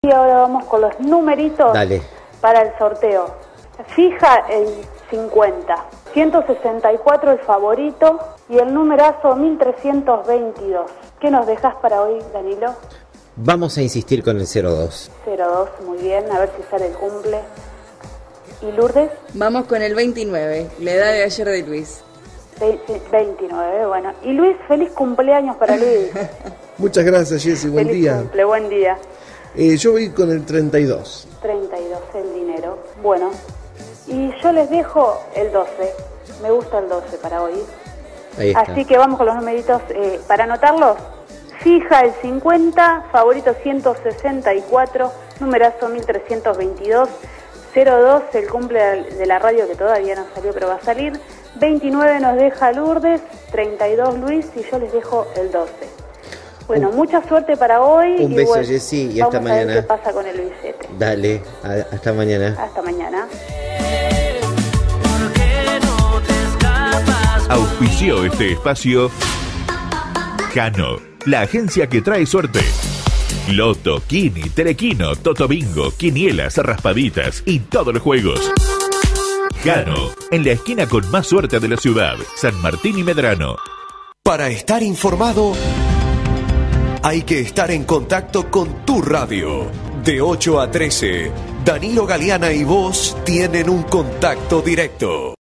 Y ahora vamos con los numeritos. Dale. Para el sorteo. Fija el 50. 164 el favorito y el numerazo 1322. ¿Qué nos dejas para hoy, Danilo? Vamos a insistir con el 02. 02, muy bien, a ver si sale el cumple. ¿Y Lourdes? Vamos con el 29, la edad de ayer de Luis. 29, bueno. Y Luis, feliz cumpleaños para Luis. Muchas gracias, Jessy, buen feliz día. Cumple, buen día. Yo voy con el 32. 32, el dinero. Bueno, y yo les dejo el 12. Me gusta el 12 para hoy. Ahí está. Así que vamos con los numeritos para anotarlos. Fija el 50, favorito 164, numerazo 1322, 02 el cumple de la radio que todavía no salió pero va a salir, 29 nos deja Lourdes, 32 Luis y yo les dejo el 12. Bueno, mucha suerte para hoy. Un beso, Jessy, y hasta mañana. Vamos a ver qué pasa con el Luisete. Dale, hasta mañana. Hasta mañana. Auspició este espacio Jano, la agencia que trae suerte. Loto, Kini, Telequino, Toto Bingo, Quinielas, Raspaditas y todos los juegos. Jano, en la esquina con más suerte de la ciudad, San Martín y Medrano. Para estar informado, hay que estar en contacto con tu radio. De 8 a 13, Danilo Galeana y vos tienen un contacto directo.